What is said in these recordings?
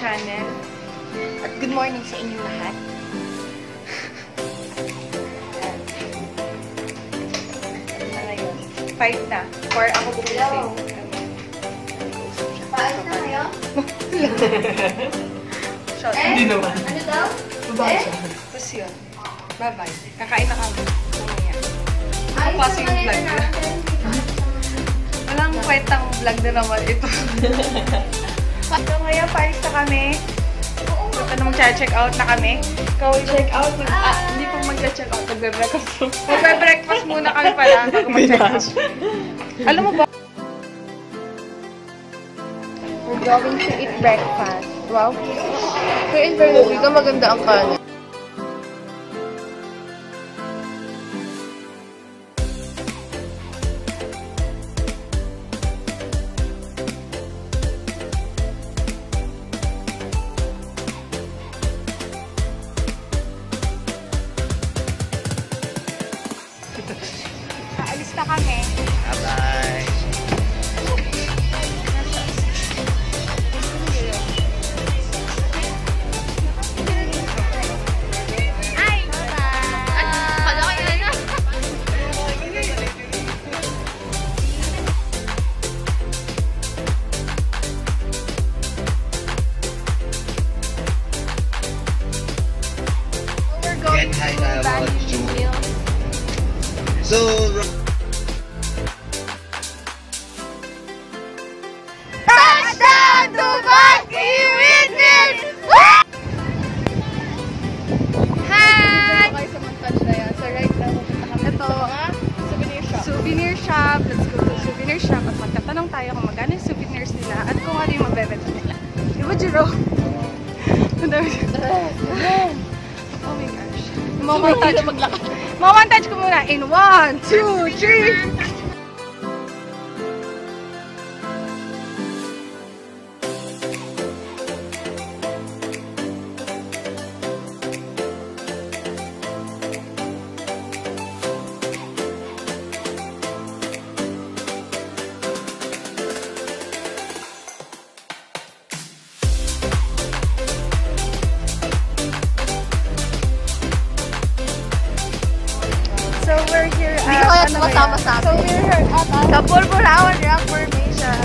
channel. At good morning sa inyong lahat. Ano na ngayon? 5 na. 4 ako bumising. Paalis na kayo? Hindi naman. Ano daw? Tapos yun. Bye-bye. Kakain na kami. Mamaya. Ano Ayos kasi yung vlog na? Walang kwentang vlog na naman ito. So ngayon, paalis na kami. Ito na mag-check out na kami. Ikaw i-check out. Hindi po mag-check out. Magbe-breakfast. Magbe-breakfast muna kami pala bago mag-check out. Alam mo ba? We're going to eat breakfast. Wow. Kaya in fairness, dito maganda ang kanin. Aalis na kami. Bye-bye. So, Touchdown to Basti Witness! Hi! Kayo sa montage na yan. So right now, pupunta kami ito. Souvenir shop. Souvenir shop. Let's go to souvenir shop. At magtatanong tayo kung magkano yung souvenirs nila at kung ano yung mabebenta nila. Diba, Jiro? Oh my gosh. Mamontage ko muna in 1, 2, 3. So we're here at so we're here at the Pulpurawan Rock Formation.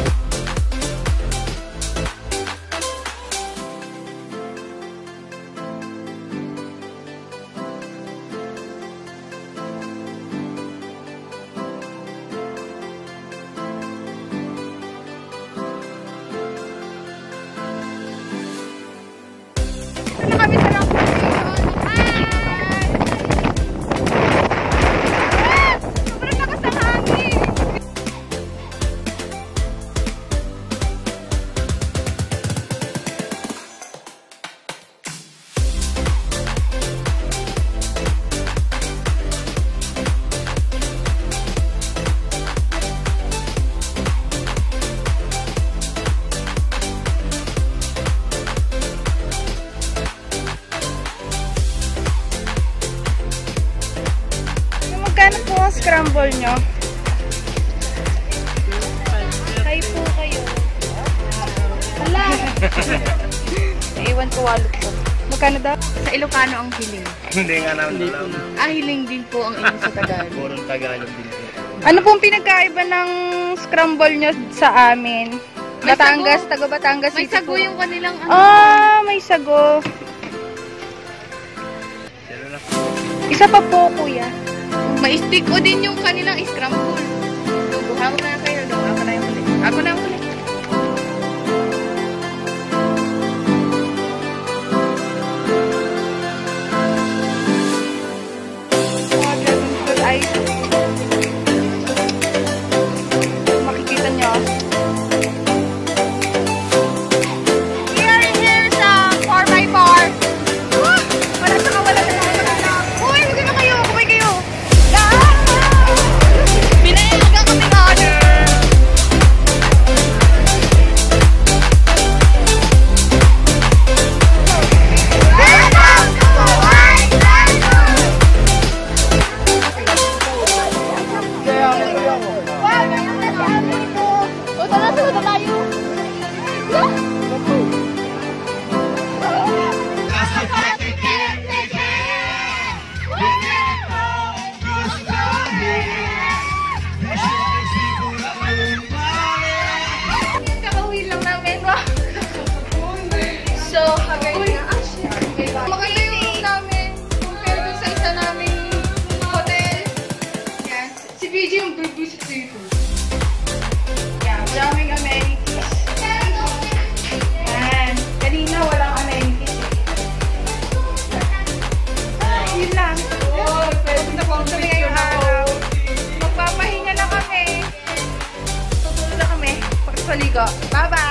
Ito na kami sa Rock Formation. Magkano po ang scramble nyo? Kayo po kayo. Hala! Naiwan ko wallet ko. Magkano daw? Sa Ilocano ang hiling. Hindi nga namin alam. Hiling din po ang inyong sa Tagalog. Purong Tagalog din po. Ano pong pinagkaiba ng scramble nyo sa amin? Batangas, taga Batangas City. May sago yung kanilang ano. May sago. Isa pa po, kuya. May stick o din yung kanilang scramble. So, buhaw na kayo. No? Ako na yung huli. Ako na yung huli. Makikita nyo. We are here sa 4x4. Wala sa kawala na lang. Uy, huwag na kayo. Kumay kayo. Pinayagan kami na order. maligo. Bye-bye!